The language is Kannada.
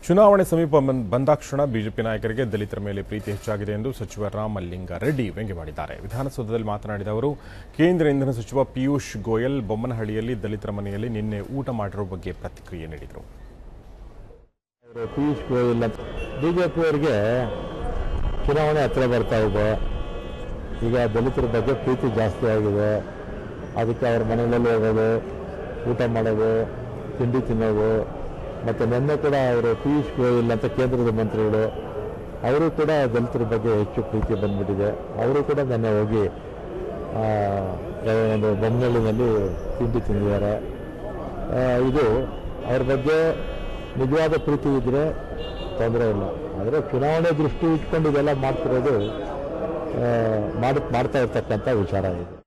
ಚುನಾವಣೆ ಸಮೀಪ ಬಂದಾಕ್ಷಣ ಬಿಜೆಪಿ ನಾಯಕರಿಗೆ ದಲಿತರ ಮೇಲೆ ಪ್ರೀತಿ ಹೆಚ್ಚಾಗಿದೆ ಎಂದು ಸಚಿವ ರಾಮಲಿಂಗಾರೆಡ್ಡಿ ವ್ಯಂಗ್ಯವಾಡಿದ್ದಾರೆ. ವಿಧಾನಸೌಧದಲ್ಲಿ ಮಾತನಾಡಿದ ಅವರು, ಕೇಂದ್ರ ಇಂಧನ ಸಚಿವ ಪಿಯೂಷ್ ಗೋಯಲ್ ಬೊಮ್ಮನಹಳ್ಳಿಯಲ್ಲಿ ದಲಿತರ ಮನೆಯಲ್ಲಿ ನಿನ್ನೆ ಊಟ ಮಾಡಿರುವ ಬಗ್ಗೆ ಪ್ರತಿಕ್ರಿಯೆ ನೀಡಿದರು. ಪಿಯೂಷ್ ಗೋಯಲ್ ಬಿಜೆಪಿಯವರಿಗೆ ಚುನಾವಣೆ ಹತ್ರ ಬರ್ತಾ ಇದೆ. ಈಗ ದಲಿತರ ಬಗ್ಗೆ ಪ್ರೀತಿ ಜಾಸ್ತಿ ಆಗಿದೆ. ಅದಕ್ಕೆ ಅವ್ರ ಮನೆಯಲ್ಲಿ ಹೋಗೋದು, ಊಟ ಮಾಡೋದು, ತಿಂಡಿ ತಿನ್ನೋದು. ಮತ್ತು ನಿನ್ನೆ ಕೂಡ ಅವರು ಪಿಯೂಷ್ ಗೋಯಲ್ ಅಂತ ಕೇಂದ್ರದ ಮಂತ್ರಿಗಳು, ಅವರು ಕೂಡ ದಲಿತರ ಬಗ್ಗೆ ಹೆಚ್ಚು ಪ್ರೀತಿ ಬಂದ್ಬಿಟ್ಟಿದೆ. ಅವರು ಕೂಡ ನಿನ್ನೆ ಹೋಗಿ ಒಂದು ಬೊಮ್ಮನಹಳ್ಳಿನಲ್ಲಿ ತಿಂಡಿ ತಿಂದಿದ್ದಾರೆ. ಇದು ಅವ್ರ ಬಗ್ಗೆ ನಿಜವಾದ ಪ್ರೀತಿ ಇದ್ದರೆ ತೊಂದರೆ ಇಲ್ಲ. ಆದರೆ ಚುನಾವಣೆ ದೃಷ್ಟಿ ಇಟ್ಕೊಂಡು ಇದೆಲ್ಲ ಮಾಡ್ತಿರೋದು ಮಾಡ್ತಾ ಇರ್ತಕ್ಕಂಥ ವಿಚಾರ ಇದೆ.